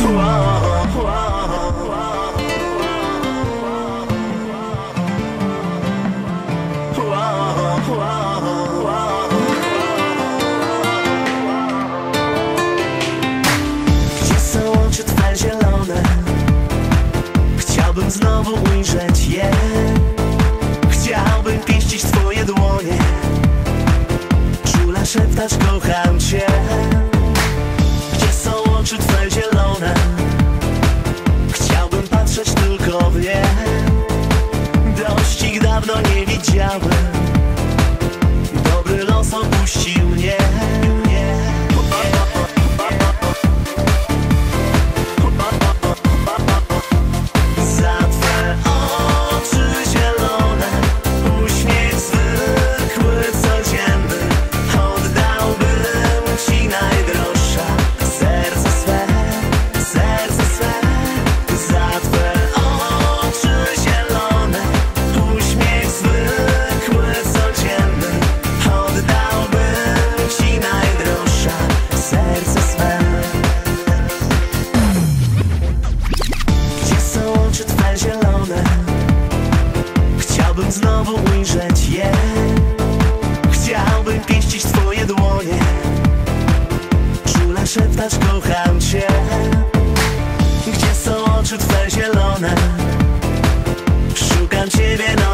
Gdzie są oczy twe zielone? Chciałbym znowu ujrzeć je. Chciałbym pieścić twoje dłonie, czule szeptać kocham cię. Gdzie są oczy twe zielone? Chciałbym patrzeć tylko w nie. Dość ich dawno nie widziałem. Dobry los opuścił mnie. Za twe oczy zielone, uśmiech zwykły, codzienny, oddałbym ci najdroższa serce swe, serce swe. Za twe oczy zielone, uśmiech zwykły, codzienny, oddałbym ci najdroższa serce swe. Gdzie są oczy twe zielone? Chciałbym znowu ujrzeć je. Chciałbym pieścić twoje dłonie, czule szeptać kocham cię. Gdzie są oczy twe zielone? Szukam ciebie